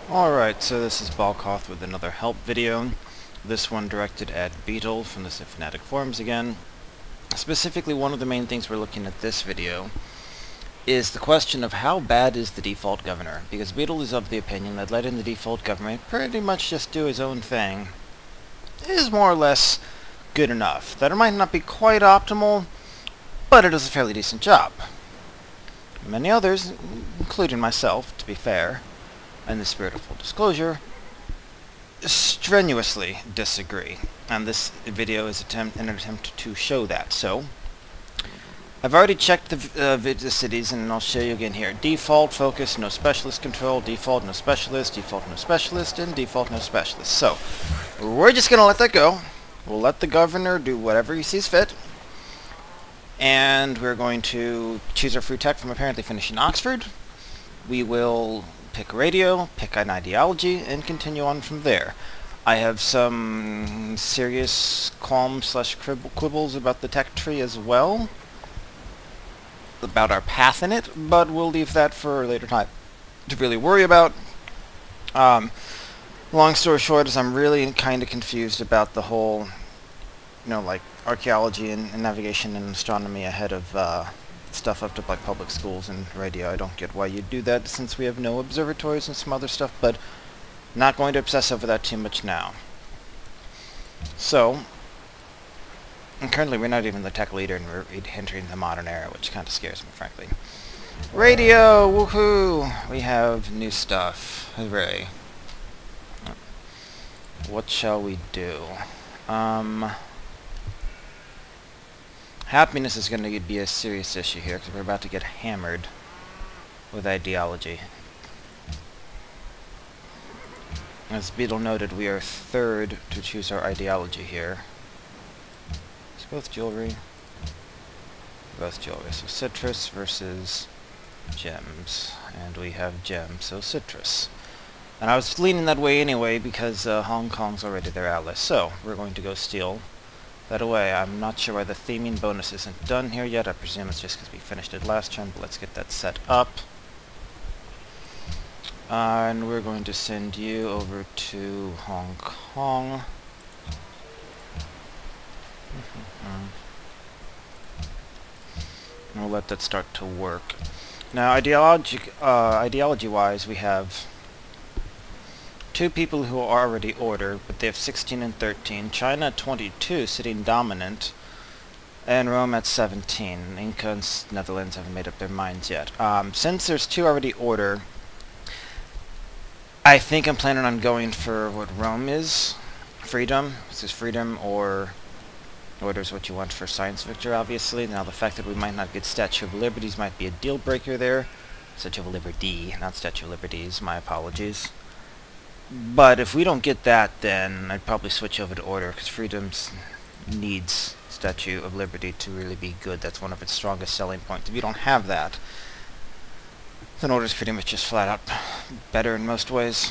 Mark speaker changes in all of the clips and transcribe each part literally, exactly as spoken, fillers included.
Speaker 1: Alright, so this is Balkoth with another help video. This one directed at Beetle from the Civ Fanatic forums again. Specifically, one of the main things we're looking at this video is the question of how bad is the default governor, because Beetle is of the opinion that letting the default governor pretty much just do his own thing is more or less good enough. That it might not be quite optimal, but it does a fairly decent job. Many others, including myself, to be fair, in the spirit of full disclosure, strenuously disagree. And this video is attempt, an attempt to show that. So, I've already checked the, uh, the cities, and I'll show you again here. Default, focus, no specialist control, default, no specialist, default, no specialist, and default, no specialist. So, we're just going to let that go. We'll let the governor do whatever he sees fit. And we're going to choose our free tech from apparently finishing Oxford. We will pick radio, pick an ideology, and continue on from there. I have some serious qualms slash quibbles about the tech tree as well, about our path in it, but we'll leave that for a later time to really worry about. Um, long story short is I'm really kind of confused about the whole, you know, like archaeology and, and navigation and astronomy ahead of uh, stuff up to like public schools and radio. I don't get why you do that since we have no observatories and some other stuff, but not going to obsess over that too much now. So, and currently we're not even the tech leader and we're entering the modern era, which kind of scares me, frankly. Radio! Woohoo! We have new stuff. Hooray. What shall we do? Um... Happiness is going to be a serious issue here, because we're about to get hammered with ideology. As Beetle noted, we are third to choose our ideology here. It's both jewelry. Both jewelry. So citrus versus gems. And we have gems, so citrus. And I was leaning that way anyway, because uh, Hong Kong's already their ally. So, we're going to go steal that away. I'm not sure why the theming bonus isn't done here yet. I presume it's just because we finished it last turn, but let's get that set up. Uh, and we're going to send you over to Hong Kong. And we'll let that start to work. Now, ideology, uh, ideology-wise, we have two people who are already order, but they have sixteen and thirteen. China at twenty-two, sitting dominant, and Rome at seventeen. Inca and Netherlands haven't made up their minds yet. Um, since there's two already order, I think I'm planning on going for what Rome is. Freedom. This is freedom, or order is what you want for science victor, obviously. Now, the fact that we might not get Statue of Liberties might be a deal breaker there. Statue of Liberty, not Statue of Liberties. My apologies. But if we don't get that, then I'd probably switch over to Order, because Freedom needs Statue of Liberty to really be good. That's one of its strongest selling points. If you don't have that, then Order's pretty much just flat out better in most ways.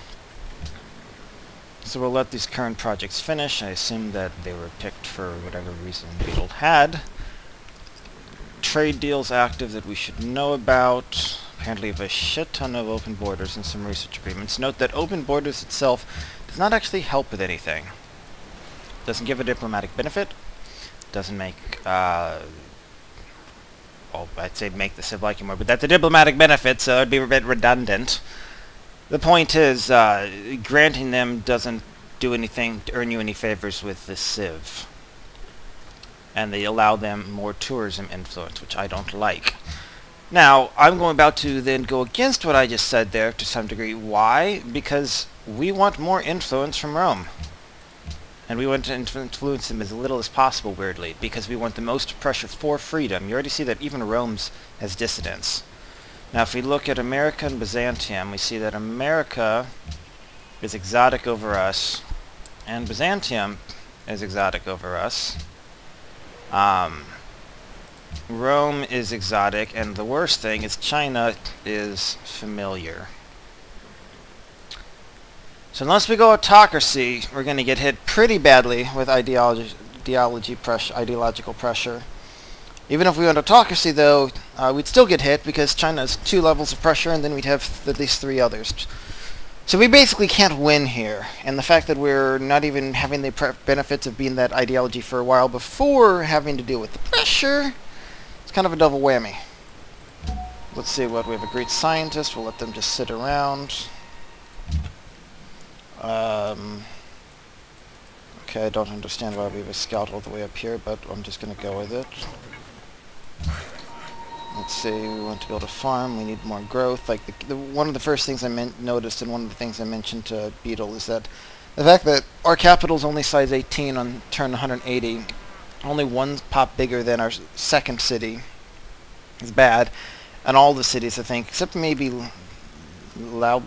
Speaker 1: So we'll let these current projects finish. I assume that they were picked for whatever reason Beetle had. Trade deals active that we should know about. Apparently we have a shit ton of open borders and some research agreements. Note that open borders itself does not actually help with anything. Doesn't give a diplomatic benefit. Doesn't make, uh... well, I'd say make the Civ like you more, but that's a diplomatic benefit, so it'd be a bit redundant. The point is, uh, granting them doesn't do anything to earn you any favors with the Civ. And they allow them more tourism influence, which I don't like. Now, I'm going about to then go against what I just said there to some degree. Why? Because we want more influence from Rome. And we want to influence them as little as possible, weirdly, because we want the most pressure for freedom. You already see that even Rome's has dissidents. Now, if we look at America and Byzantium, we see that America is exotic over us, and Byzantium is exotic over us. Um... Rome is exotic, and the worst thing is China is familiar. So unless we go autocracy, we're going to get hit pretty badly with ideology, ideology pressure, ideological pressure. Even if we went autocracy, though, uh, we'd still get hit because China has two levels of pressure, and then we'd have at least three others. So we basically can't win here, and the fact that we're not even having the pre benefits of being that ideology for a while before having to deal with the pressure, it's kind of a double whammy. Let's see what, we have a great scientist, we'll let them just sit around. Um, okay, I don't understand why we have a scout all the way up here, but I'm just going to go with it. Let's see, we want to build a farm, we need more growth. Like the, the, one of the first things I noticed, and one of the things I mentioned to Beetle, is that the fact that our capital is only size eighteen on turn one hundred eighty, only one pop bigger than our second city, is bad. And all the cities, I think, except maybe Lau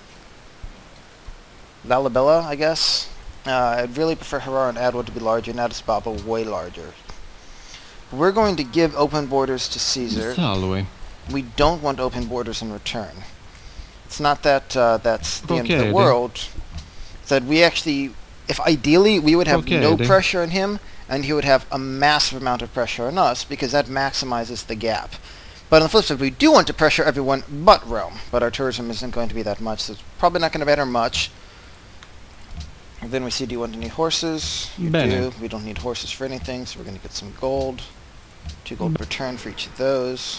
Speaker 1: Lalabella, I guess. Uh, I'd really prefer Harar and Adwa to be larger, and Addis Ababa way larger. We're going to give open borders to Caesar. We don't want open borders in return. It's not that uh, that's the
Speaker 2: okay,
Speaker 1: end of the world. It's that we actually, if ideally, we would have
Speaker 2: okay,
Speaker 1: no
Speaker 2: then.
Speaker 1: pressure on him, and he would have a massive amount of pressure on us, because that maximizes the gap. But on the flip side, we do want to pressure everyone but Rome, but our tourism isn't going to be that much, so it's probably not going to matter much. And then we see, do you want any horses? You
Speaker 2: Bene.
Speaker 1: do. We don't need horses for anything, so we're going to get some gold. Two gold per turn for each of those.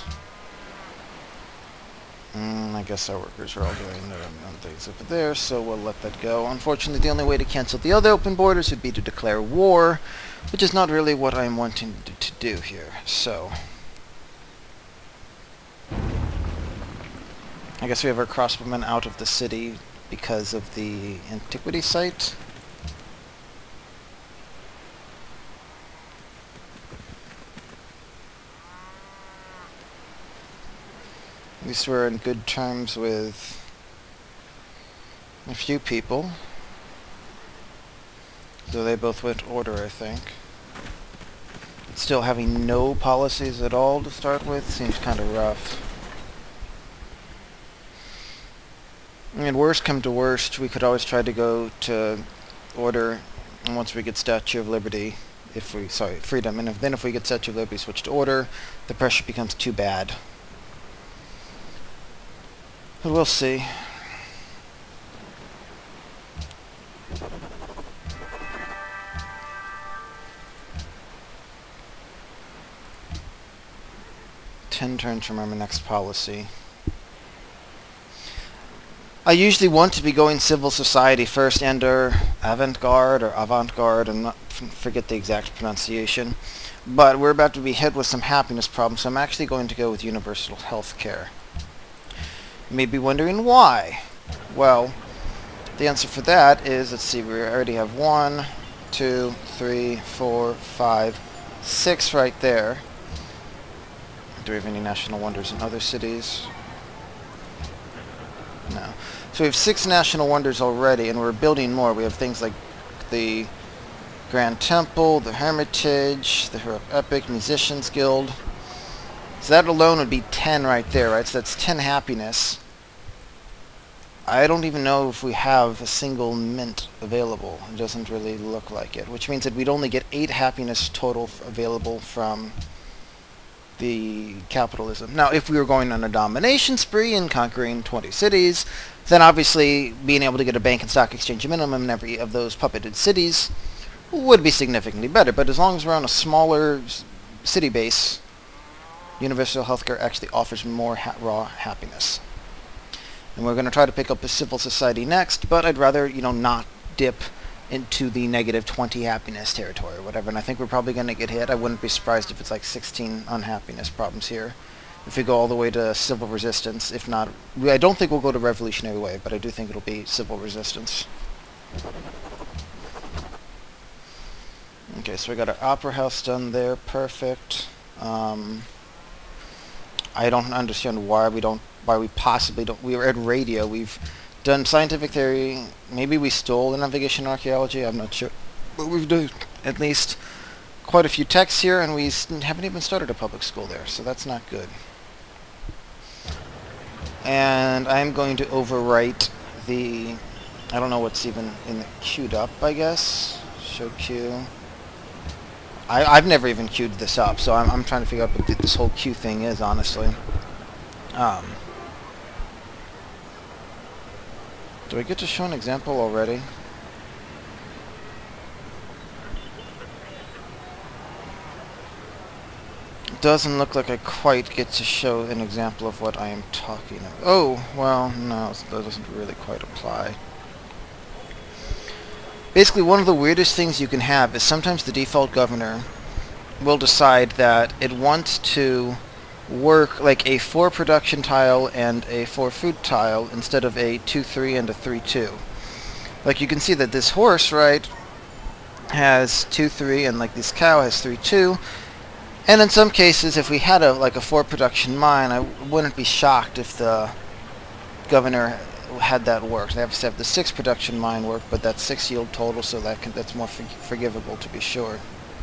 Speaker 1: Mm, I guess our workers are all doing their own things over there, so we'll let that go. Unfortunately, the only way to cancel the other open borders would be to declare war, which is not really what I'm wanting to, to do here, so... I guess we have our crossbowmen out of the city because of the antiquity site. At least we're in good terms with a few people. So they both went order, I think. Still having no policies at all to start with seems kind of rough. And worst come to worst, we could always try to go to order, and once we get Statue of Liberty, if we, sorry, freedom, and if, then if we get Statue of Liberty switch to order, the pressure becomes too bad. But we'll see. Ten turns from our next policy. I usually want to be going civil society first, and or avant-garde or avant-garde, and not forget the exact pronunciation. But we're about to be hit with some happiness problems, so I'm actually going to go with universal health care. You may be wondering why. Well, the answer for that is, let's see, we already have one, two, three, four, five, six right there. Do we have any national wonders in other cities? No. So we have six national wonders already, and we're building more. We have things like the Grand Temple, the Hermitage, the Heroic Epic, Musicians Guild. So that alone would be ten right there, right? So that's ten happiness. I don't even know if we have a single mint available. It doesn't really look like it, which means that we'd only get eight happiness total f available from the capitalism. Now, if we were going on a domination spree and conquering twenty cities, then obviously being able to get a bank and stock exchange minimum in every of those puppeted cities would be significantly better. But as long as we're on a smaller city base, universal healthcare actually offers more ha raw happiness. And we're going to try to pick up a civil society next, but I'd rather, you know, not dip into the negative twenty happiness territory or whatever, and I think we're probably going to get hit. I wouldn't be surprised if it's like sixteen unhappiness problems here, if we go all the way to civil resistance. If not, I don't think we'll go to revolutionary way, but I do think it'll be civil resistance. Okay, so we got our opera house done there, perfect. Um, I don't understand why we don't, why we possibly don't, we were at radio, we've done scientific theory, maybe we stole the navigation archaeology, I'm not sure. But we've done at least quite a few texts here, and we haven't even started a public school there, so that's not good. And I'm going to overwrite the, I don't know what's even in the queued up, I guess. Show queue. I, I've never even queued this up, so I'm, I'm trying to figure out what this whole queue thing is, honestly. Um... Do I get to show an example already? Doesn't look like I quite get to show an example of what I am talking about. Oh, well, no, that doesn't really quite apply. Basically, one of the weirdest things you can have is sometimes the default governor will decide that it wants to work like a four production tile and a four food tile instead of a two three and a three two. Like you can see that this horse, right, has two three, and like this cow has three two. And in some cases, if we had a like a four production mine, I wouldn't be shocked if the governor had that work. They have to have the six production mine work, but that's six yield total, so that can, that's more for, forgivable to be sure.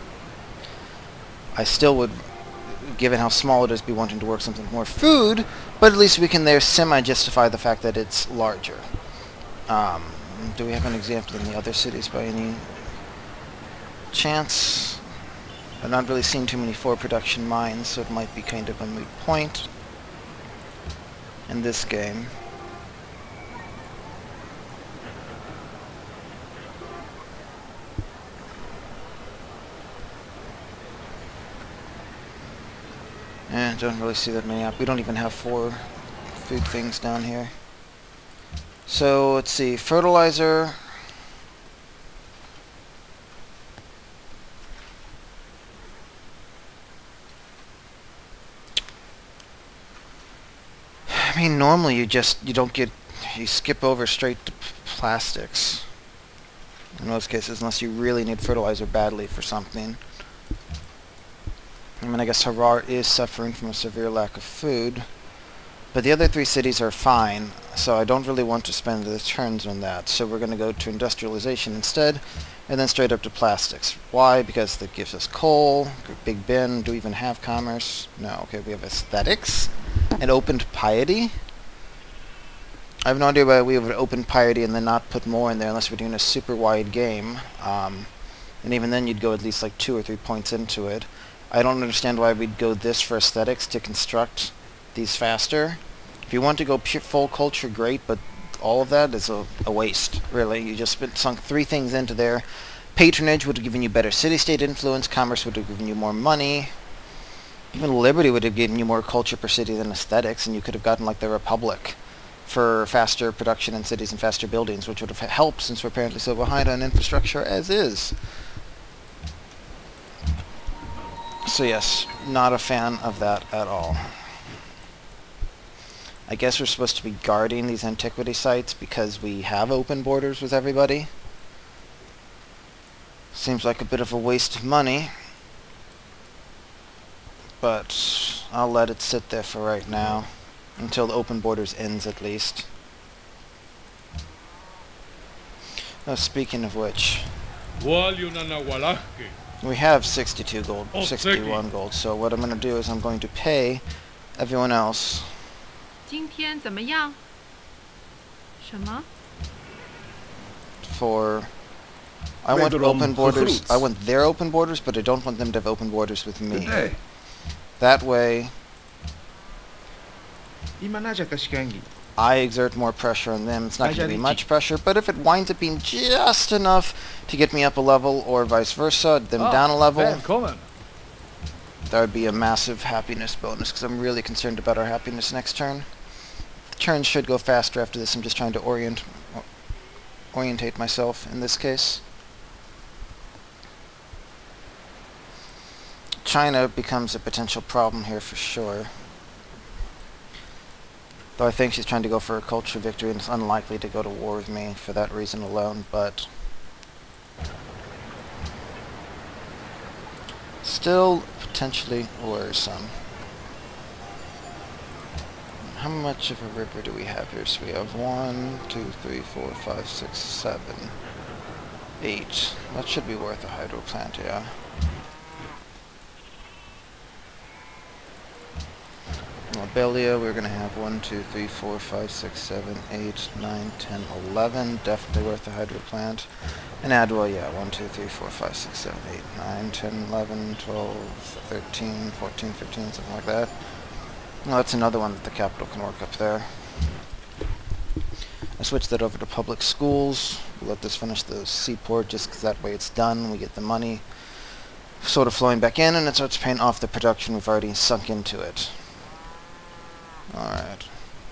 Speaker 1: I still would, given how small it is, be wanting to work something more food, but at least we can there semi-justify the fact that it's larger. Um, do we have an example in the other cities by any chance? I've not really seen too many four production mines, so it might be kind of a moot point in this game. Eh, don't really see that many up. We don't even have four food things down here. So, let's see. Fertilizer. I mean, normally you just, you don't get, you skip over straight to plastics. In most cases, unless you really need fertilizer badly for something. I mean, I guess Harar is suffering from a severe lack of food, but the other three cities are fine, so I don't really want to spend the turns on that. So we're going to go to industrialization instead, and then straight up to plastics. Why? Because that gives us coal, Big Ben. Do we even have commerce? No. Okay, we have aesthetics and opened piety. I have no idea why we would open piety and then not put more in there unless we're doing a super wide game. Um, and even then you'd go at least like two or three points into it. I don't understand why we'd go this for aesthetics to construct these faster. If you want to go pure full culture, great, but all of that is a, a waste, really. You just spent, sunk three things into there. Patronage would have given you better city-state influence. Commerce would have given you more money. Even Liberty would have given you more culture per city than aesthetics, and you could have gotten like the Republic for faster production in cities and faster buildings, which would have helped since we're apparently so behind on infrastructure as is. So yes, not a fan of that at all. I guess we're supposed to be guarding these antiquity sites because we have open borders with everybody. Seems like a bit of a waste of money, but I'll let it sit there for right now, until the open borders ends at least. Oh, speaking of which, we have sixty-two gold, sixty-one gold, so what I'm going to do is I'm going to pay everyone else. For... I want open borders, I want their open borders, but I don't want them to have open borders with me. That way, I exert more pressure on them. It's not going to be much pressure, but if it winds up being just enough to get me up a level, or vice versa, them down a level, that would be a massive happiness bonus, because I'm really concerned about our happiness next turn. The turns should go faster after this. I'm just trying to orient, orientate myself in this case. China becomes a potential problem here for sure. Though I think she's trying to go for a culture victory and it's unlikely to go to war with me for that reason alone, but still potentially worrisome. How much of a river do we have here? So we have one, two, three, four, five, six, seven, eight. That should be worth a hydro plant, yeah. Lobelia, we're going to have one, two, three, four, five, six, seven, eight, nine, ten, eleven. Definitely worth a hydro plant. And Adwell, yeah, one, two, three, four, five, six, seven, eight, nine, ten, eleven, twelve, thirteen, fourteen, fifteen, something like that. Well, that's another one that the capital can work up there. I switched that over to public schools. We'll let this finish the seaport just because that way it's done. We get the money sort of flowing back in and it starts paying off the production we've already sunk into it. Alright.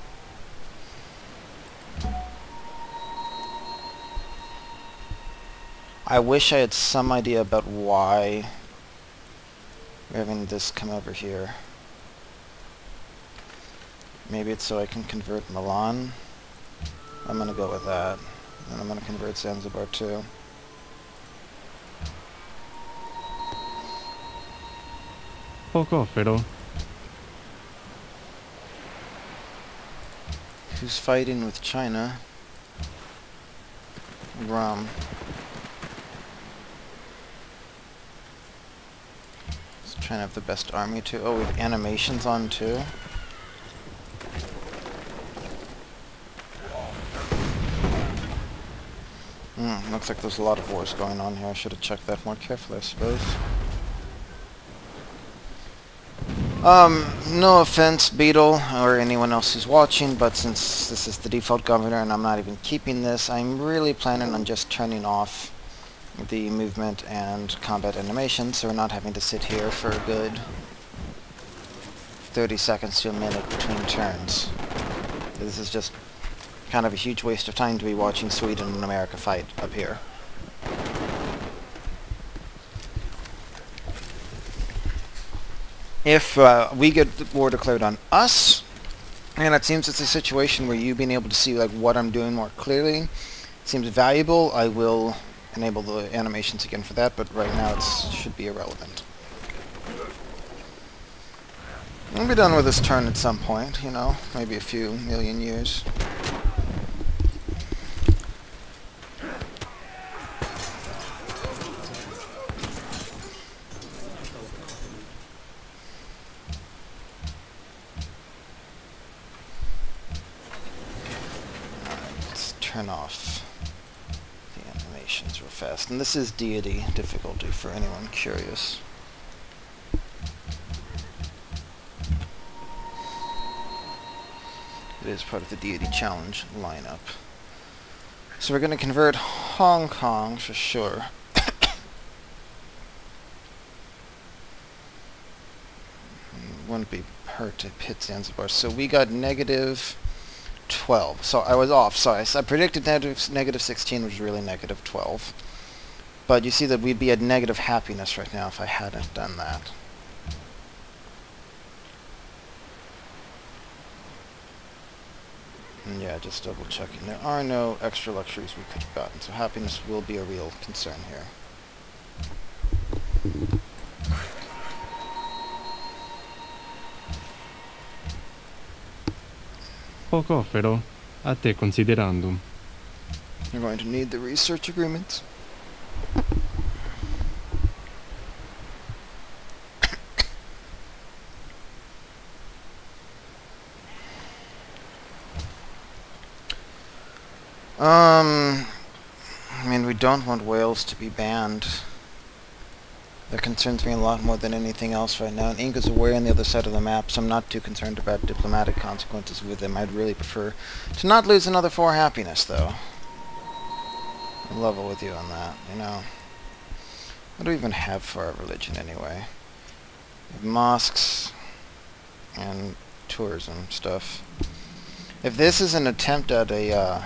Speaker 1: I wish I had some idea about why we're having this come over here. Maybe it's so I can convert Milan. I'm gonna go with that. And I'm gonna convert Zanzibar too.
Speaker 2: Fuck off, Beetle.
Speaker 1: Who's fighting with China? Rum. Let's try and have the best army too. Oh, we have animations on too. Hmm, looks like there's a lot of wars going on here. I should have checked that more carefully, I suppose. Um, no offense, Beetle, or anyone else who's watching, but since this is the default governor and I'm not even keeping this, I'm really planning on just turning off the movement and combat animation, so we're not having to sit here for a good thirty seconds to a minute between turns. This is just kind of a huge waste of time to be watching Sweden and America fight up here. If uh, we get the war declared on us, and it seems it's a situation where you being able to see like what I'm doing more clearly seems valuable, I will enable the animations again for that, but right now it should be irrelevant. We'll be done with this turn at some point, you know, maybe a few million years. Turn off the animations real fast. And this is Deity difficulty for anyone curious. It is part of the Deity challenge lineup. So we're going to convert Hong Kong for sure. Wouldn't be hurt to hit Zanzibar. So we got negative twelve. So I was off. Sorry, so I predicted negative, negative sixteen, which was really negative twelve. But you see that we'd be at negative happiness right now if I hadn't done that. And yeah, just double checking. There are no extra luxuries we could have gotten, so happiness will be a real concern here.
Speaker 2: Fuck off, Beetle. A te considerando.
Speaker 1: You're going to need the research agreements. um, I mean, we don't want Wales to be banned. That concerns me a lot more than anything else right now. And Inca's away on the other side of the map, so I'm not too concerned about diplomatic consequences with them. I'd really prefer to not lose another four happiness, though. I'm level with you on that, you know. What do we even have for our religion, anyway? We have mosques and tourism stuff. If this is an attempt at a uh,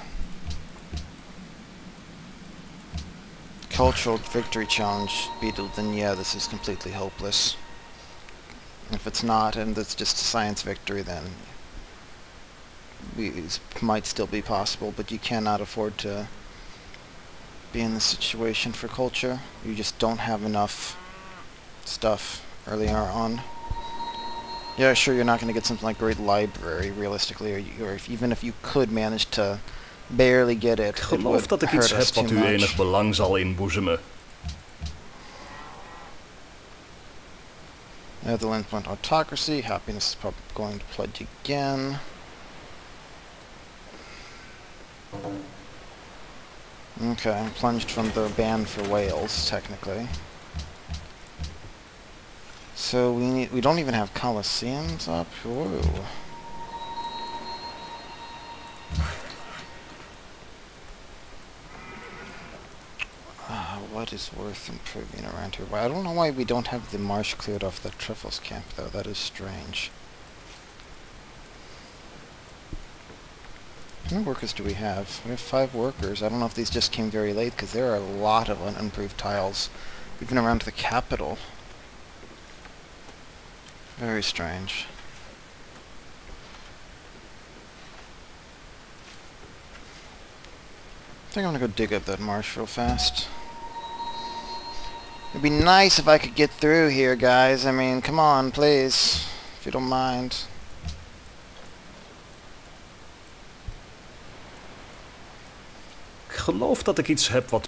Speaker 1: cultural victory challenge, Beetle, then yeah, this is completely hopeless. If it's not, and it's just a science victory, then we, it might still be possible, but you cannot afford to be in this situation for culture. You just don't have enough stuff earlier on. Yeah, sure, you're not going to get something like Great Library, realistically, or, you, or if, even if you could manage to barely get it,
Speaker 3: Ik
Speaker 1: it
Speaker 3: geloof
Speaker 1: would
Speaker 3: dat ik
Speaker 1: hurt
Speaker 3: iets
Speaker 1: us
Speaker 3: heb
Speaker 1: too
Speaker 3: wat u
Speaker 1: much.
Speaker 3: enig belang zal inboezemen.
Speaker 1: Netherlands went autocracy. Happiness is probably going to pledge again. Okay, I'm plunged from the ban for Wales, technically. So we need, we don't even have Colosseums up? Whoa. what is worth improving around here? Well, I don't know why we don't have the marsh cleared off the Truffles camp, though. That is strange. How many workers do we have? We have five workers. I don't know if these just came very late, because there are a lot of unimproved tiles, even around the capital. Very strange. I think I'm gonna go dig up that marsh real fast. It'd be nice if I could get through here, guys. I mean, come on, please. If you don't mind.
Speaker 3: Ik geloof dat ik iets heb wat...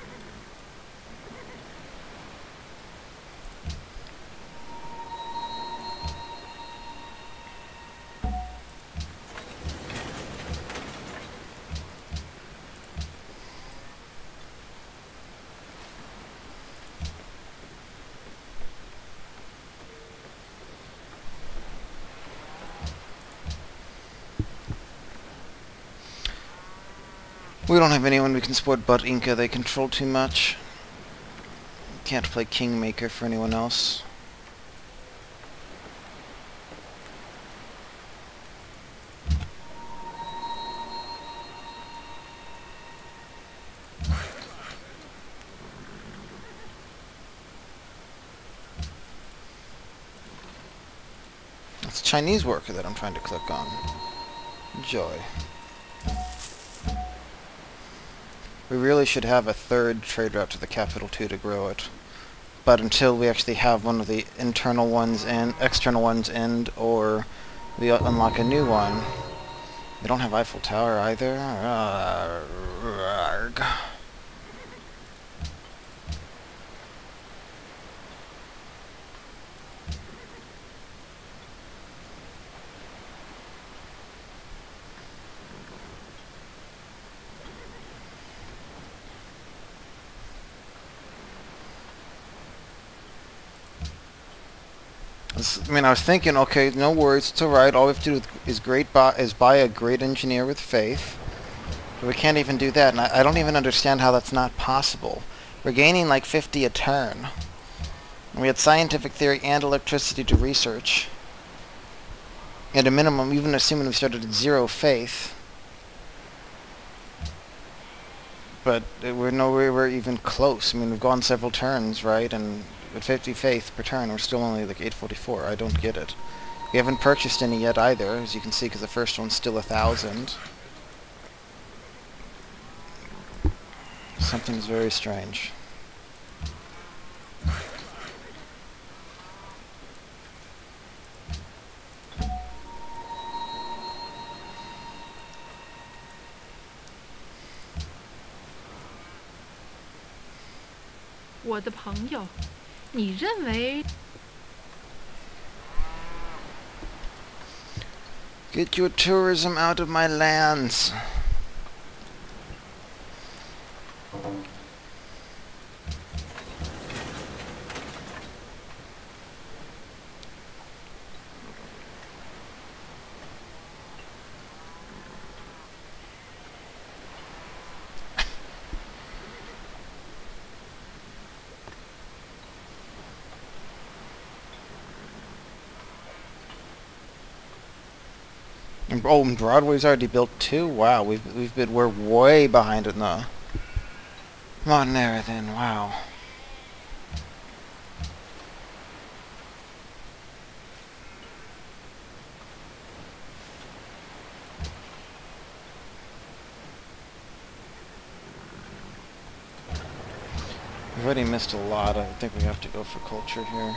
Speaker 1: We don't have anyone we can support but Inca. They control too much. Can't play Kingmaker for anyone else. It's a Chinese worker that I'm trying to click on. Joy. We really should have a third trade route to the capital too to grow it. But until we actually have one of the internal ones and external ones end, or we unlock a new one. We don't have Eiffel Tower either. Arrgh. I mean, I was thinking, okay, no worries, it's alright, all we have to do is great buy, is buy a great engineer with faith. But we can't even do that, and I, I don't even understand how that's not possible. We're gaining like fifty a turn. And we had scientific theory and electricity to research. At a minimum, even assuming we started at zero faith. But uh, we're nowhere we're even close. I mean, we've gone several turns, right, and... With fifty faith per turn, we're still only like eight forty-four. I don't get it. We haven't purchased any yet either, as you can see, because the first one's still a thousand. Something's very strange. Get your tourism out of my lands. Oh, and Broadway's already built too? Wow, we've we've been we're way behind in the modern era then, wow. We've already missed a lot. I think we have to go for culture here.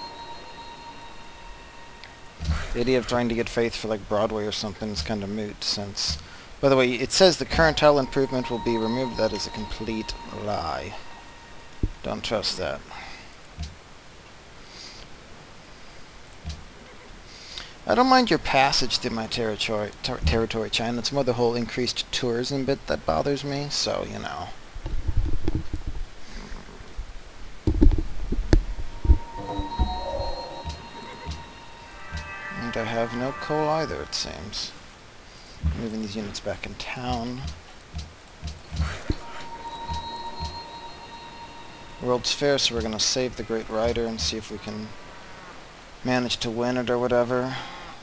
Speaker 1: The idea of trying to get faith for like Broadway or something is kind of moot since... By the way, it says the current tile improvement will be removed. That is a complete lie. Don't trust that. I don't mind your passage through my territory, ter territory, China. It's more the whole increased tourism bit that bothers me, so, you know. I have no coal either, it seems. Moving these units back in town. World's Fair, so we're going to save the Great Rider and see if we can manage to win it or whatever.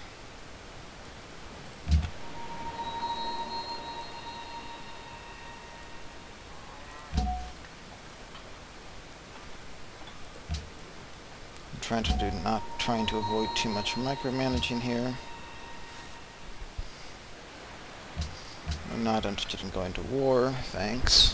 Speaker 1: I'm trying to do, not trying to avoid too much micromanaging here. I'm not interested in going to war, thanks.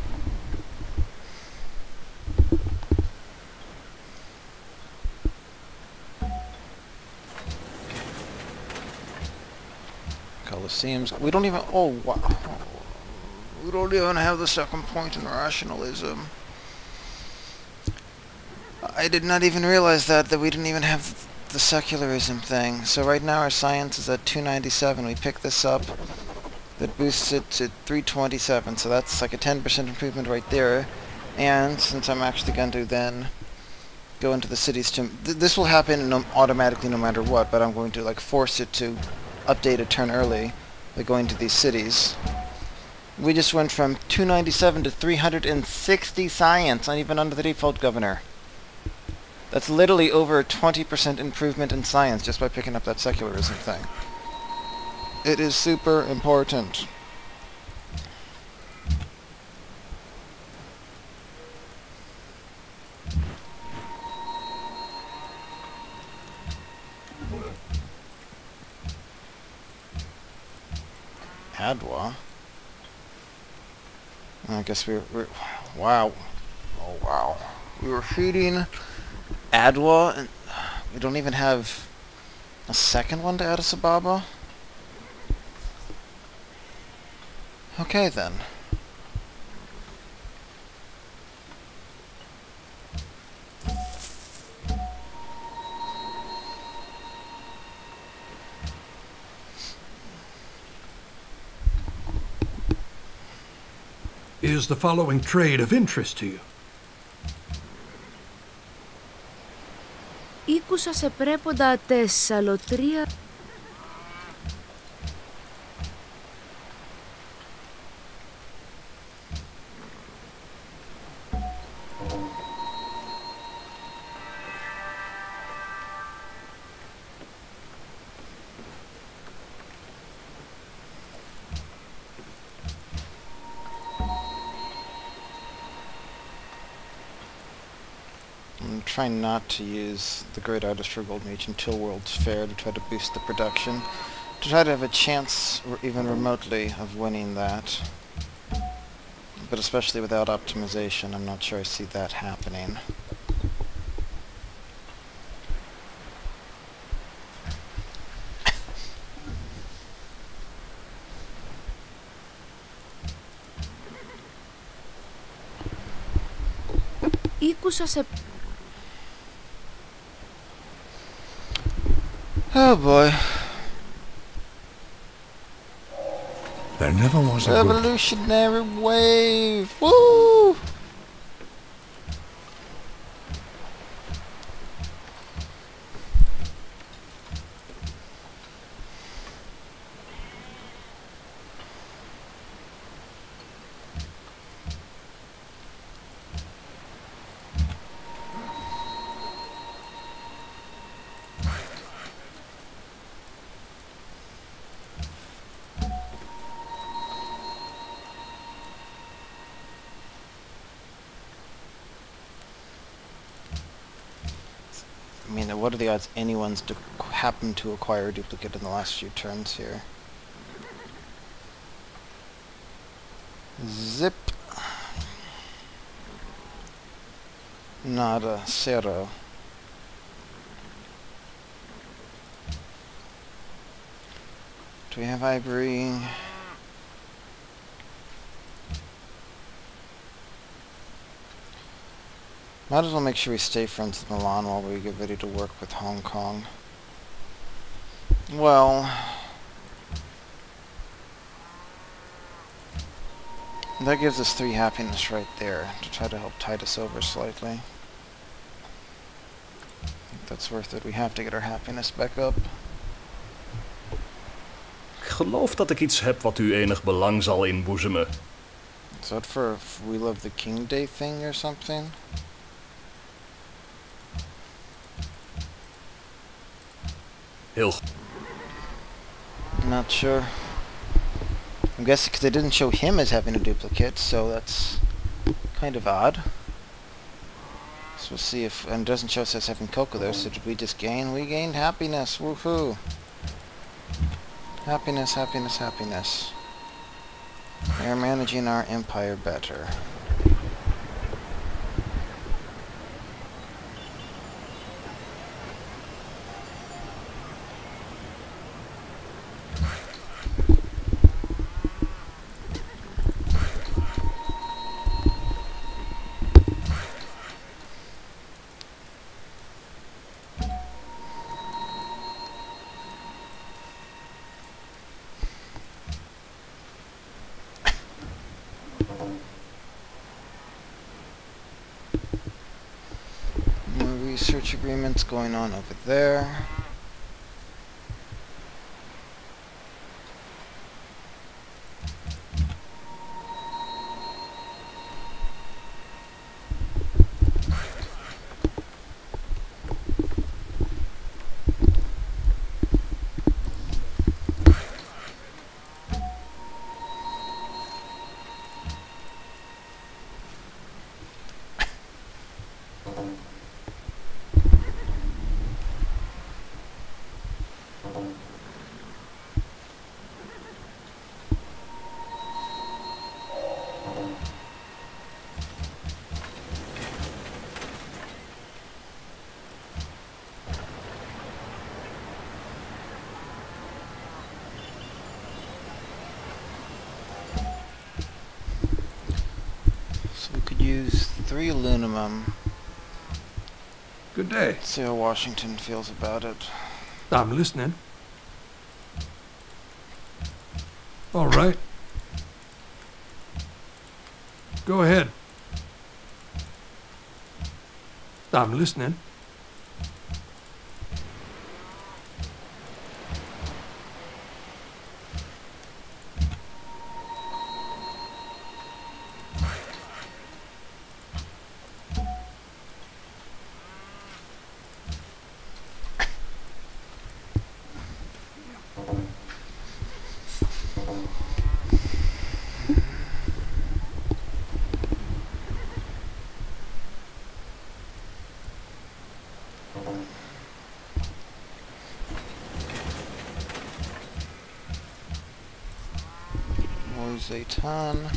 Speaker 1: Colosseums. We don't even... Oh, wow. We don't even have the second point in rationalism. I did not even realize that, that we didn't even have the secularism thing. So right now our science is at two ninety-seven. We pick this up. That boosts it to three twenty-seven. So that's like a ten percent improvement right there. And since I'm actually going to then go into the cities to... Th this will happen no automatically no matter what, but I'm going to like force it to update a turn early by going to these cities. We just went from two ninety-seven to three hundred sixty science, not even under the default governor. That's literally over a twenty percent improvement in science just by picking up that secularism thing. It is super important. Adwa? I guess we were, we're... Wow. Oh, wow. We were feeding Adwa, and we don't even have a second one to Addis Ababa? Okay, then.
Speaker 4: Is the following trade of interest to you?
Speaker 5: Ήκουσα σε πρέποντα τεσσαλοτρία...
Speaker 1: I'm trying not to use the Great Artist for Gold Mage until World's Fair to try to boost the production, to try to have a chance, or even remotely, of winning that. But especially without optimization, I'm not sure I see that happening.
Speaker 5: Ήκουσα σε...
Speaker 1: Oh boy.
Speaker 4: There never was a good...
Speaker 1: Revolutionary wave! Woo! I mean, what are the odds anyone's to happen to acquire a duplicate in the last few turns here? Zip. Nada. Zero. Do we have Ivory? Might as well make sure we stay friends with Milan while we get ready to work with Hong Kong. Well... that gives us three happiness right there, to try to help tide us over slightly. I think that's worth it. We have to get our happiness back up.
Speaker 3: Ik geloof dat ik iets heb wat u enig belang zal inboezemen.
Speaker 1: Is that for a We Love the King Day thing or something?
Speaker 3: Heel.
Speaker 1: Not sure. I'm guessing because they didn't show him as having a duplicate, so that's kind of odd. So we'll see if... And it doesn't show us as having Coco there, so did we just gain? We gained happiness! Woohoo! Happiness, happiness, happiness. We are managing our empire better. Research agreements going on over there. Use three aluminum.
Speaker 4: Good day.
Speaker 1: Let's see how Washington feels about it.
Speaker 4: I'm listening. All right. Go ahead. I'm listening.
Speaker 1: A ton.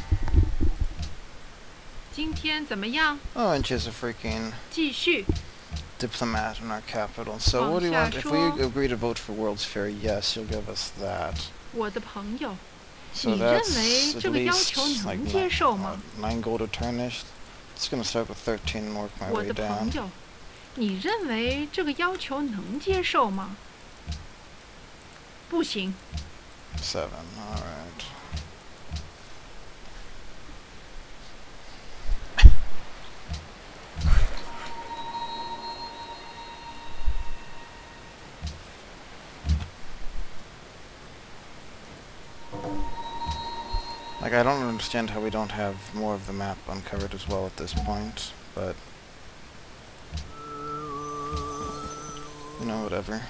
Speaker 6: 今天怎么样？
Speaker 1: Oh, and she's a freaking
Speaker 6: 继续。
Speaker 1: diplomat in our capital. So what do you want? If we agree to vote for World's Fair, yes, you'll give us that.
Speaker 6: 我的朋友，
Speaker 1: So
Speaker 6: 你认
Speaker 1: that's
Speaker 6: 为
Speaker 1: at
Speaker 6: 这个要
Speaker 1: least
Speaker 6: 求
Speaker 1: like
Speaker 6: 能
Speaker 1: nine,
Speaker 6: 接受吗？
Speaker 1: uh, nine gold a tarnished. It's gonna start with thirteen and work my
Speaker 6: 我
Speaker 1: way
Speaker 6: 的朋
Speaker 1: down.
Speaker 6: 友，你认为这个要求能接受吗？不行。
Speaker 1: Seven. All right. Like, I don't understand how we don't have more of the map uncovered as well at this point, but... You know, whatever.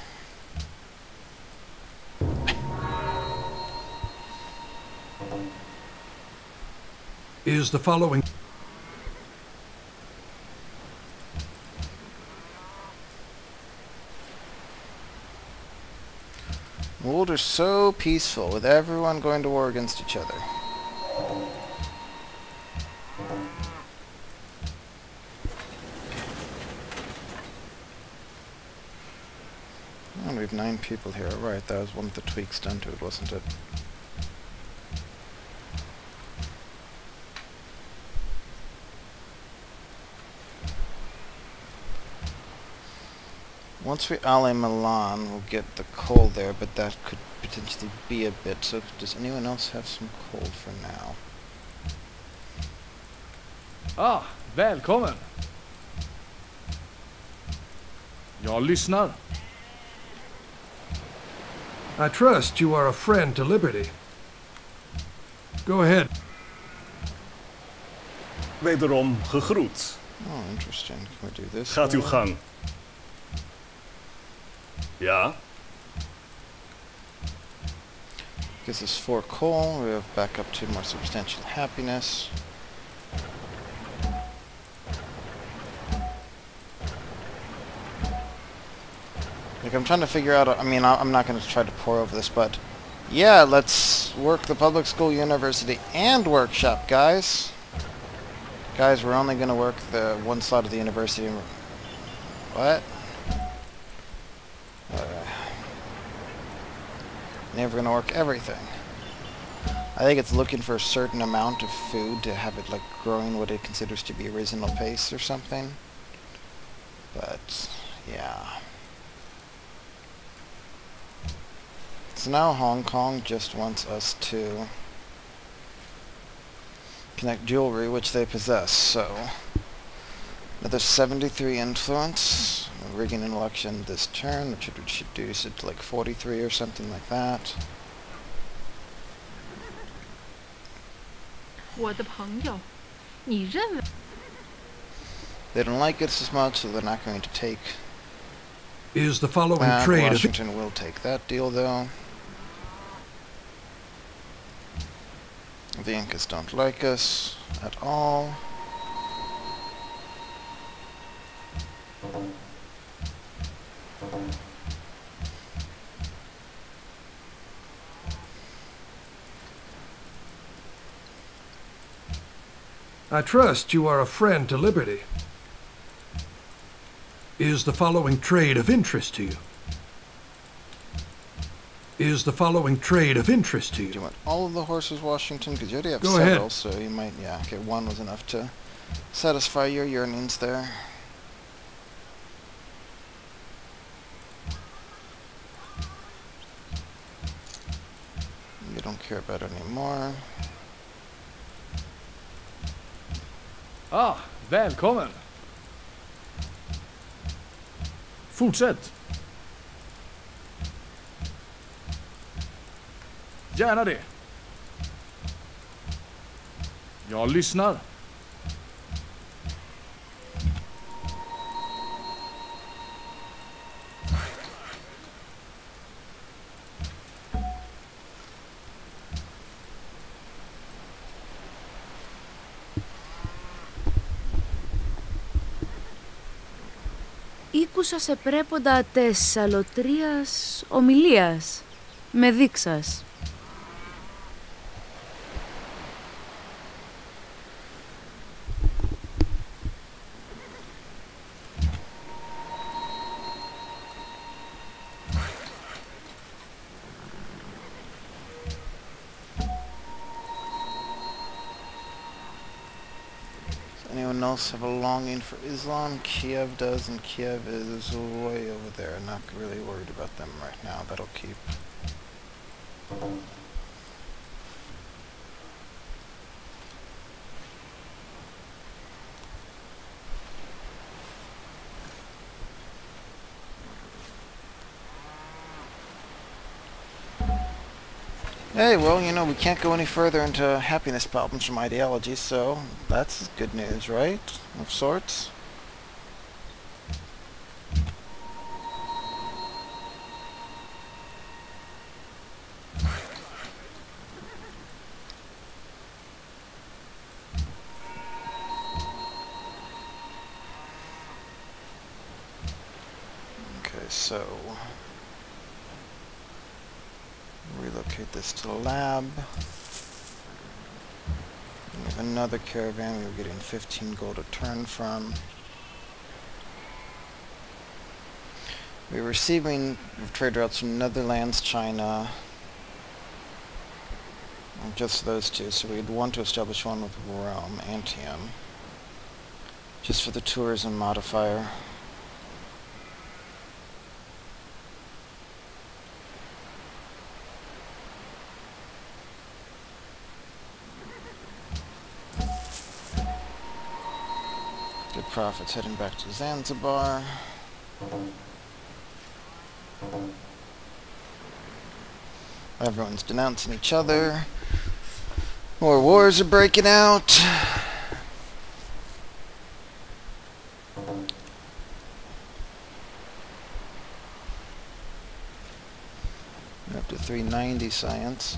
Speaker 4: Is the following...
Speaker 1: World are so peaceful, with everyone going to war against each other. And we have nine people here. Right, that was one of the tweaks done to it, wasn't it? Once we ally Milan, we'll get the coal there, but that could potentially be a bit. So does anyone else have some coal for now?
Speaker 7: Ah, välkommen! Jag lyssnar.
Speaker 4: I trust you are a friend to liberty. Go ahead.
Speaker 3: Wederom gegroet.
Speaker 1: Oh, interesting. Can we do this?
Speaker 3: Gaat uw
Speaker 1: way?
Speaker 3: gang. Ja?
Speaker 1: Gives us four coal. We have back up to more substantial happiness. Like, I'm trying to figure out, I mean, I'm not going to try to pour over this, but yeah, let's work the public school, university, and workshop, guys. Guys, we're only going to work the one side of the university. What? Uh, never going to work everything. I think it's looking for a certain amount of food to have it, like, growing what it considers to be a reasonable pace or something. But, yeah. So now Hong Kong just wants us to connect jewelry, which they possess. So another seventy-three influence. We're rigging an election this turn, which would reduce it to like forty-three or something like that.
Speaker 6: 我的朋友，你认为
Speaker 1: They don't like us as much, so they're not going to take
Speaker 4: Is the following
Speaker 1: that.
Speaker 4: trade of
Speaker 1: Washington will take that deal, though. The Incas don't like us at all.
Speaker 4: I trust you are a friend to liberty. Is the following trade of interest to you? Is the following trade of interest to
Speaker 1: Do you
Speaker 4: you?
Speaker 1: want all of the horses, Washington? Because you already have
Speaker 4: Go
Speaker 1: several,
Speaker 4: ahead.
Speaker 1: so you might, yeah, okay, one was enough to satisfy your yearnings there. You don't care about it anymore.
Speaker 7: Ah, välkommen! Fortsätt! Gärna det. Jag lyssnar.
Speaker 5: Ήκουσα σε πρέποντα τες αλωτρίας ομιλίας, με δείξας.
Speaker 1: Anyone else have a longing for Islam? Kiev does, and Kiev is way over there. Not really worried about them right now. That'll keep. Hey, well, you know, we can't go any further into happiness problems from ideology, so that's good news, right? Of sorts. Okay, so relocate this to the lab. We have another caravan we're getting fifteen gold a turn from. We're receiving trade routes from Netherlands, China. Just those two, so we'd want to establish one with Rome, Antium. Just for the tourism modifier. Good profits heading back to Zanzibar. Everyone's denouncing each other. More wars are breaking out. three ninety science.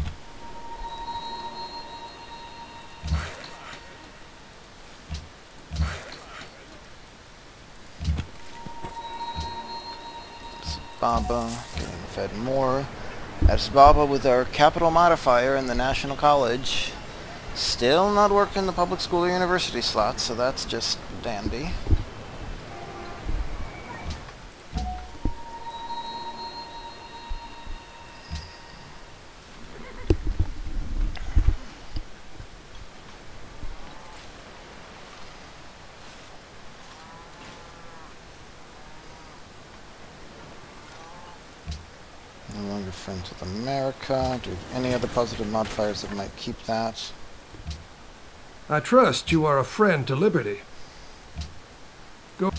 Speaker 1: Baba getting fed more. That's Baba with our capital modifier in the National College. Still not working the public school or university slots, so that's just dandy. No longer friends with America. Do we have any other positive modifiers that might keep that?
Speaker 4: I trust you are a friend to liberty. Go.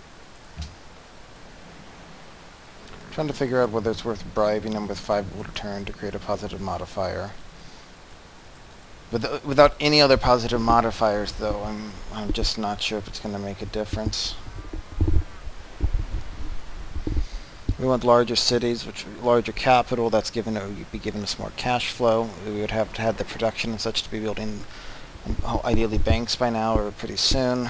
Speaker 1: Trying to figure out whether it's worth bribing him with five gold a turn to create a positive modifier. With, without any other positive modifiers, though, I'm I'm just not sure if it's going to make a difference. We want larger cities, which larger capital. That's given it would be giving us more cash flow. We would have to have the production and such to be building, um, ideally, banks by now or pretty soon.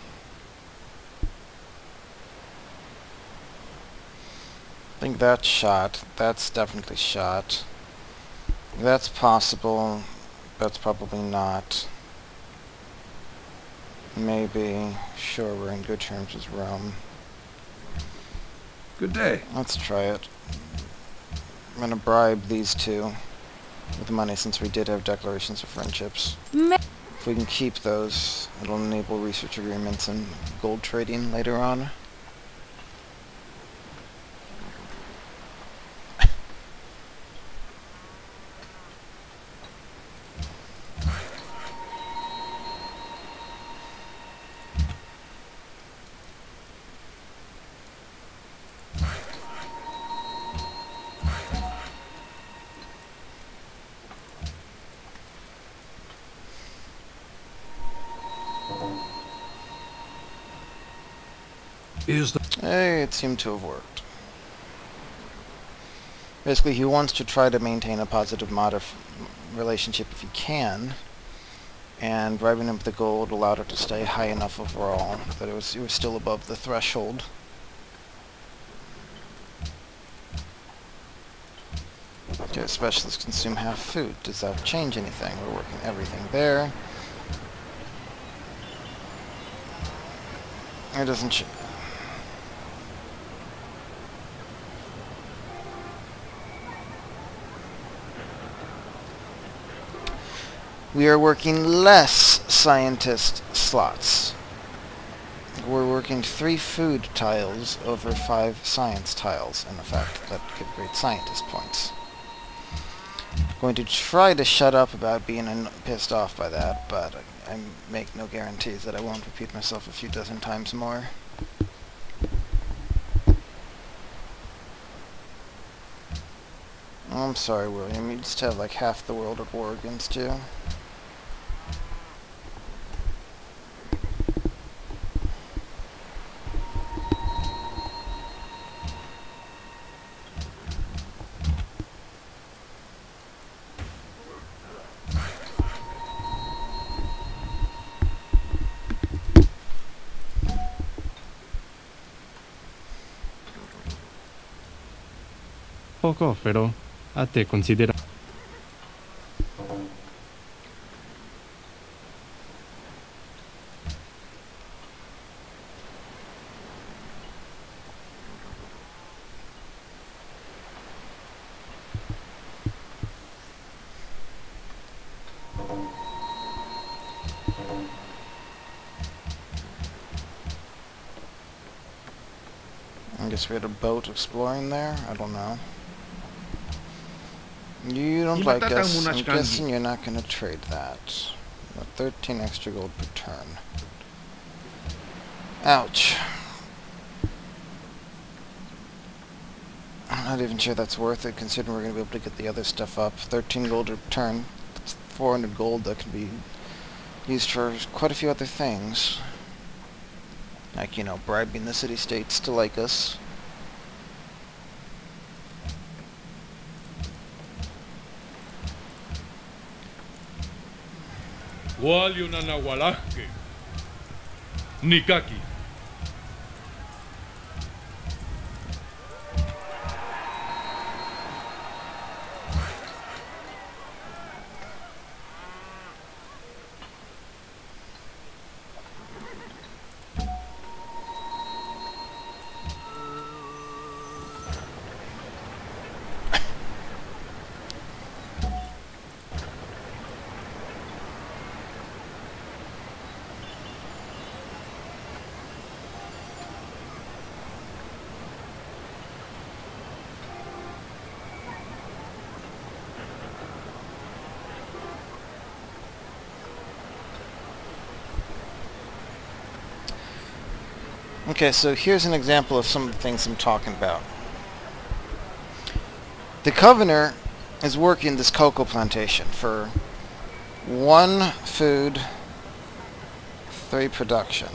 Speaker 1: I think that's shot. That's definitely shot. That's possible. That's probably not. Maybe. Sure, we're in good terms with Rome.
Speaker 4: Good day.
Speaker 1: Let's try it. I'm gonna bribe these two with money since we did have declarations of friendships. If we can keep those, it'll enable research agreements and gold trading later on.
Speaker 4: Is the
Speaker 1: Hey, it seemed to have worked. Basically, he wants to try to maintain a positive modif relationship if he can, and bribing him with the gold allowed it to stay high enough overall that it was, it was still above the threshold. Okay, specialists consume half food. Does that change anything? We're working everything there. It doesn't ch We are working less scientist slots. We're working three food tiles over five science tiles, in effect, that give great scientist points. I'm going to try to shut up about being an pissed off by that, but I, I make no guarantees that I won't repeat myself a few dozen times more. Oh, I'm sorry, William. You just have like half the world at war against you.
Speaker 2: Poco, pero a te considera.
Speaker 1: I guess we had a boat exploring there? I don't know. You don't like us. I'm guessing you're not going to trade that. About thirteen extra gold per turn. Ouch. I'm not even sure that's worth it, considering we're going to be able to get the other stuff up. thirteen gold per turn. That's four hundred gold that can be used for quite a few other things. Like, you know, bribing the city-states to like us.
Speaker 8: Walyuna na walake. Nikaki.
Speaker 1: Okay, so here's an example of some of the things I'm talking about. The Covenor is working this cocoa plantation for one food, three production,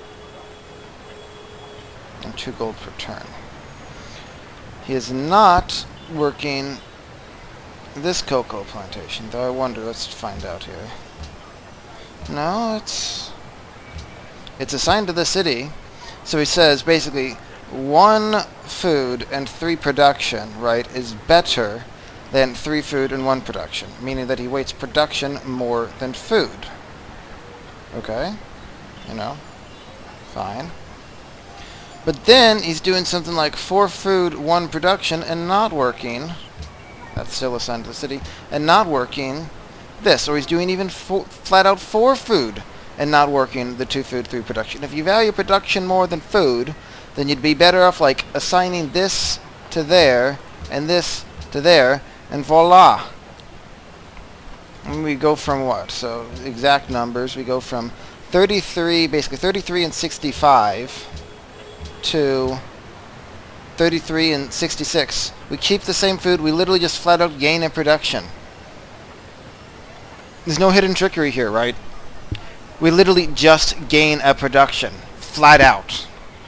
Speaker 1: and two gold per turn. He is not working this cocoa plantation, though I wonder, let's find out here. No, it's it's assigned to the city. So he says, basically, one food and three production, right, is better than three food and one production, meaning that he weights production more than food. Okay? You know? Fine. But then he's doing something like four food, one production, and not working. That's still assigned to the city. And not working this. Or he's doing even fo flat out four food and not working the two food, three production. If you value production more than food, then you'd be better off like assigning this to there and this to there, and voila. And we go from what? So exact numbers. We go from thirty-three, basically thirty-three and sixty-five to thirty-three and sixty-six. We keep the same food. We literally just flat out gain in production. There's no hidden trickery here, right? We literally just gain a production, flat out.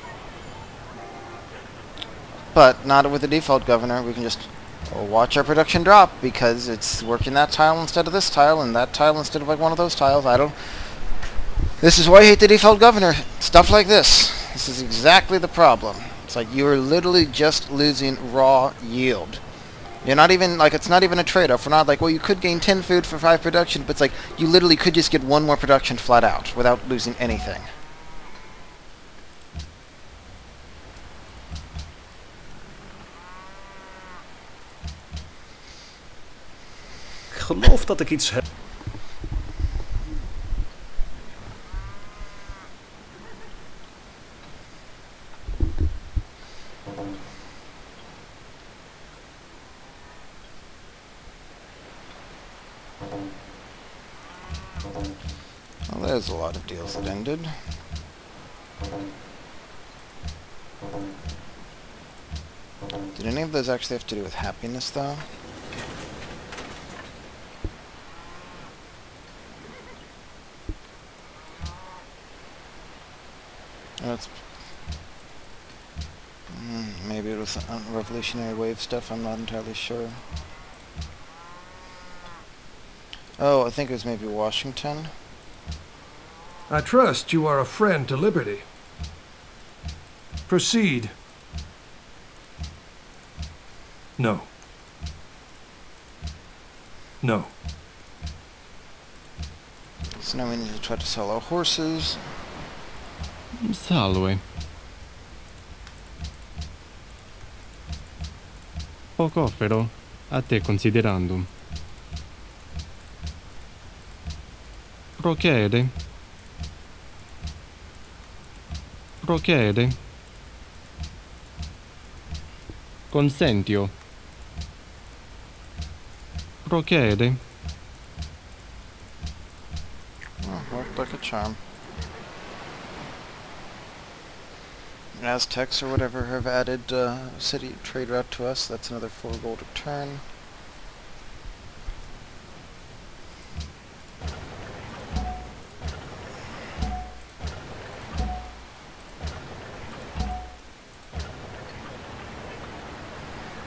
Speaker 1: But not with the default Governor. We can just watch our production drop because it's working that tile instead of this tile, and that tile instead of like one of those tiles. I don't. This is why I hate the default Governor. Stuff like this. This is exactly the problem. It's like you're literally just losing raw yield. You're not even, like, it's not even a trade-off. We're not like, well, you could gain ten food for five production, but it's like, you literally could just get one more production flat out without losing anything.
Speaker 3: Ik geloof dat ik iets heb.
Speaker 1: Well, there's a lot of deals that ended. Did any of those actually have to do with happiness, though? That's mm, maybe it was uh, Revolutionary Wave stuff. I'm not entirely sure. Oh, I think it was maybe Washington.
Speaker 4: I trust you are a friend to liberty. Proceed. No. No.
Speaker 1: So now we need to try to sell our horses.
Speaker 2: Salve. Poco offero, a te considerando. Procede. Procede. Consentio. Procede.
Speaker 1: Oh, worked like a charm. Aztecs or whatever have added uh, city trade route to us. That's another four gold a turn.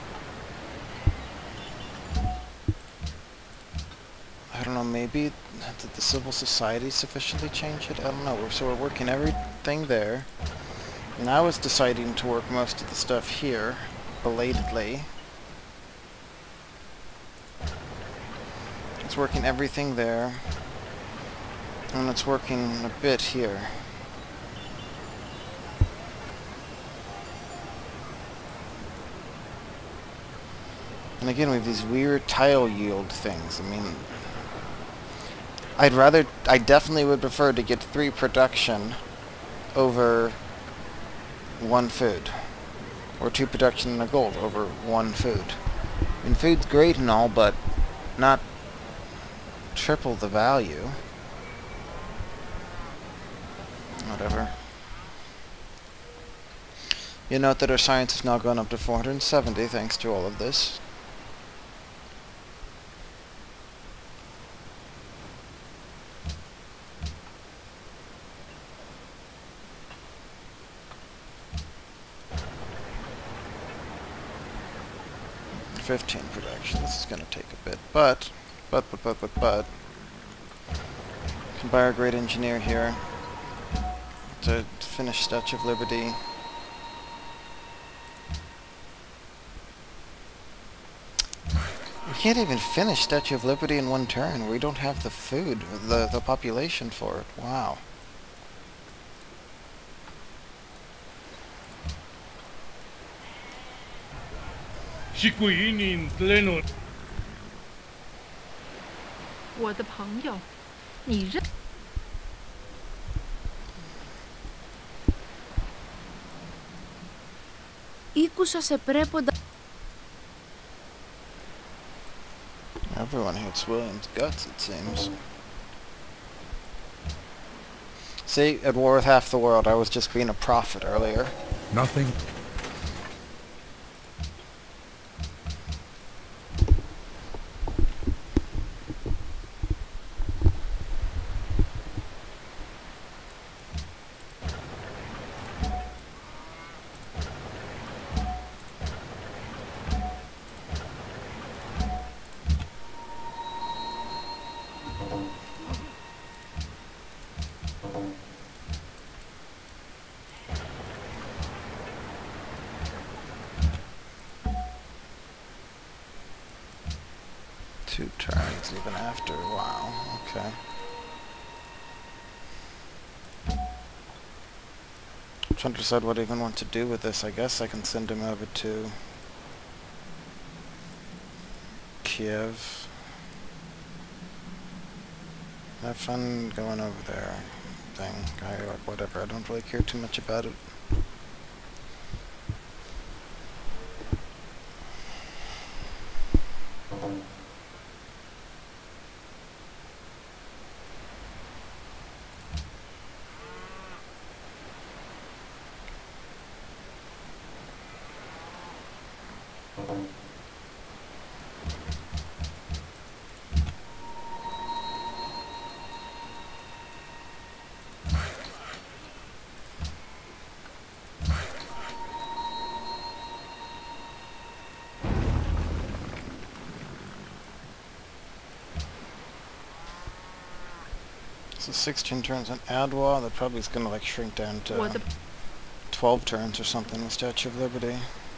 Speaker 1: I don't know, maybe Did the civil society sufficiently change it? I don't know. We're, so we're working everything there. And I was deciding to work most of the stuff here, belatedly. It's working everything there. And it's working a bit here. And again, we have these weird tile yield things. I mean, I'd rather, I definitely would prefer to get three production over one food. Or two production and a gold over one food. I mean, food's great and all, but not triple the value. Whatever. You note that our science has now gone up to four hundred seventy thanks to all of this. fifteen production. This is going to take a bit, but, but, but, but, but, but, can buy our great engineer here to finish Statue of Liberty. We can't even finish Statue of Liberty in one turn. We don't have the food, the, the population for it. Wow.
Speaker 6: 我的朋友，你认
Speaker 5: Ήκουσα σε πρέποντα...
Speaker 1: Everyone hates William's guts, it seems. See, at war with half the world. I was just being a prophet earlier.
Speaker 4: Nothing.
Speaker 1: Two turns even after. Wow. Okay. I'm trying to decide what I even want to do with this. I guess I can send him over to Kiev. Have fun going over there. Thing. I, whatever. I don't really care too much about it. So sixteen turns on Adwa, that probably is going to like shrink down to twelve turns or something with Statue of Liberty.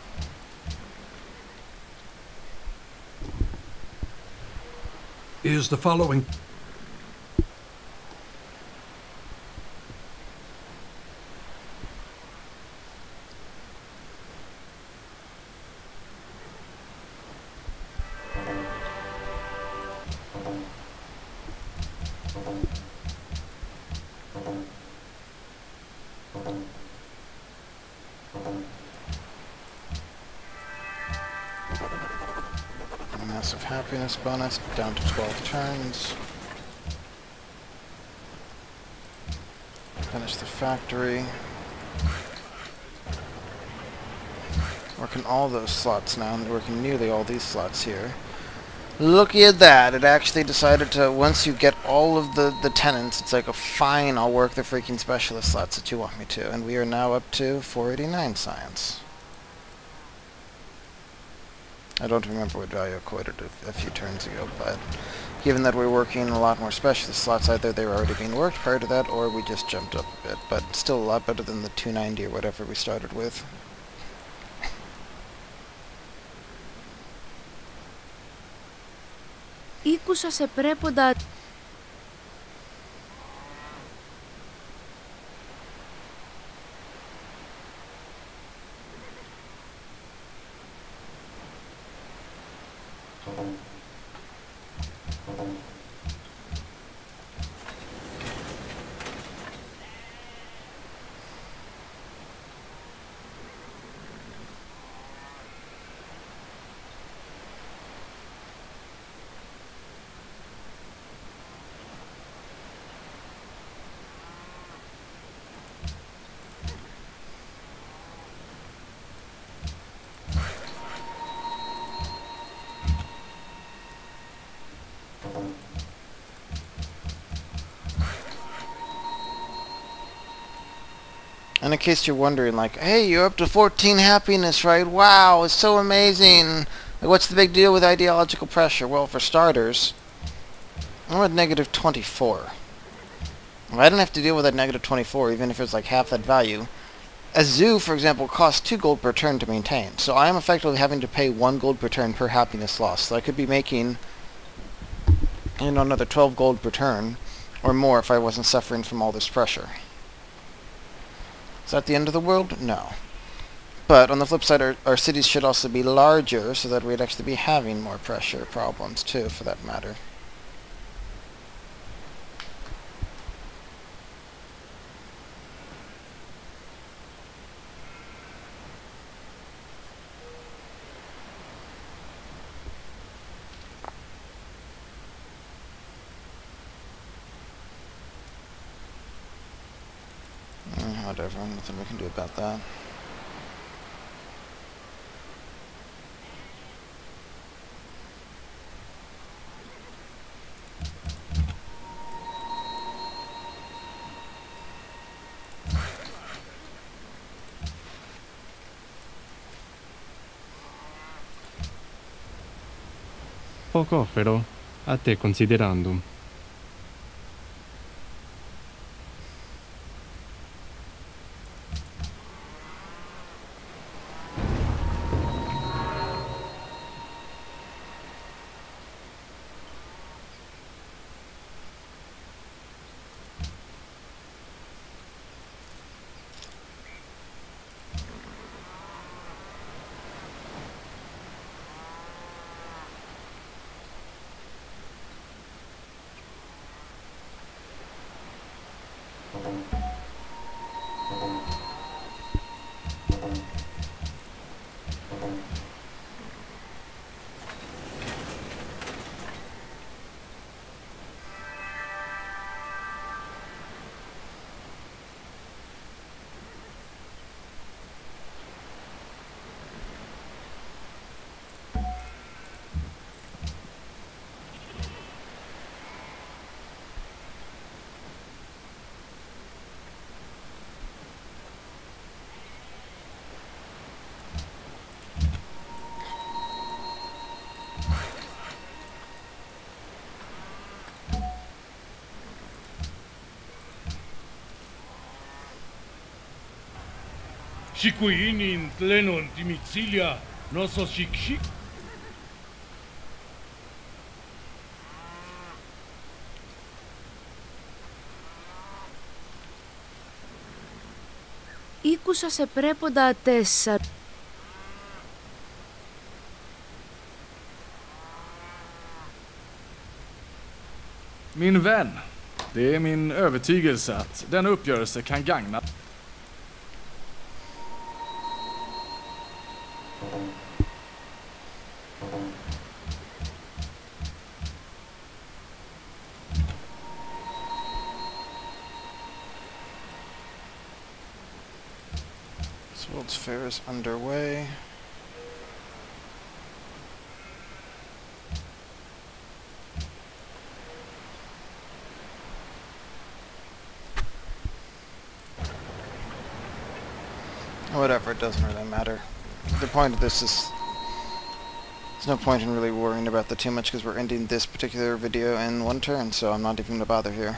Speaker 4: Is the following...
Speaker 1: Massive happiness bonus down to twelve turns. Finish the factory. Working all those slots now, and working nearly all these slots here. Looky at that, it actually decided to, once you get all of the, the tenants, it's like, a fine, I'll work the freaking specialist slots that you want me to. And we are now up to four eighty-nine science. I don't remember what value I quoted a, a few turns ago, but given that we're working a lot more specialist slots, either they were already being worked prior to that, or we just jumped up a bit, but still a lot better than the two ninety or whatever we started with.
Speaker 5: Ήκουσα σε πρέποντα...
Speaker 1: And in case you're wondering, like, hey, you're up to fourteen happiness, right? Wow, it's so amazing. Like, what's the big deal with ideological pressure? Well, for starters, I'm at negative twenty-four. Well, I didn't have to deal with that negative twenty-four, even if it was like half that value. A zoo, for example, costs two gold per turn to maintain. So I am effectively having to pay one gold per turn per happiness loss. So I could be making, you know, another twelve gold per turn, or more if I wasn't suffering from all this pressure. Is that the end of the world? No. But on the flip side, our, our cities should also be larger so that we'd actually be having more pressure problems too, for that matter. Whatever, nothing we can do about that.
Speaker 2: Poco offero, a te considerando.
Speaker 8: Shikuinin tlenon timitsilia noso shikshik.
Speaker 5: Ήκουσα σε πρέποντα τέσσερα...
Speaker 7: Min vän, det är min övertygelse att denna uppgörelse kan gagna.
Speaker 1: World's Fair is underway. Whatever, it doesn't really matter. The point of this is There's no point in really worrying about that too much because we're ending this particular video in one turn, so I'm not even going to bother here.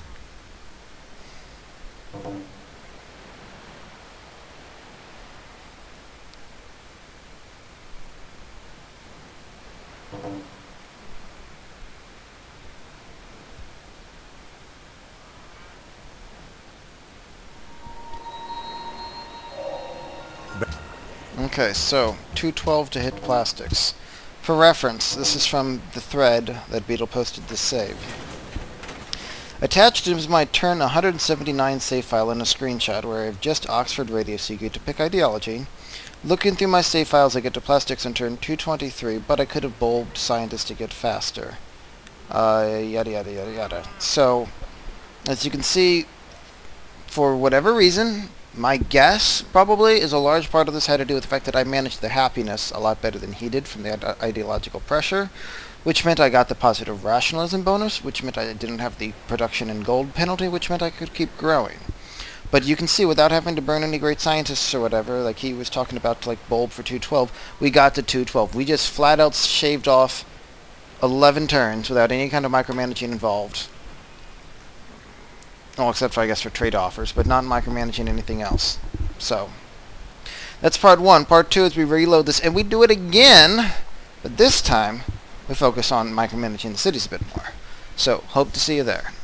Speaker 1: Okay, so two twelve to hit plastics. For reference, this is from the thread that Beetle posted this save. Attached is my turn one hundred seventy-nine save file in a screenshot where I have just Oxford Radio Seeker to pick ideology. Looking through my save files, I get to plastics on turn two twenty-three, but I could have bulbed scientist to get faster. Uh, yada yada yada yada. So, as you can see, for whatever reason, my guess, probably, is a large part of this had to do with the fact that I managed the happiness a lot better than he did from the ide ideological pressure, which meant I got the positive rationalism bonus, which meant I didn't have the production and gold penalty, which meant I could keep growing. But you can see, without having to burn any great scientists or whatever, like he was talking about, like bulb for two twelve, we got to two twelve. We just flat out shaved off eleven turns without any kind of micromanaging involved. Well, except for, I guess, for trade offers, but not micromanaging anything else. So, that's part one. Part two is we reload this, and we do it again, but this time, we focus on micromanaging the cities a bit more. So, hope to see you there.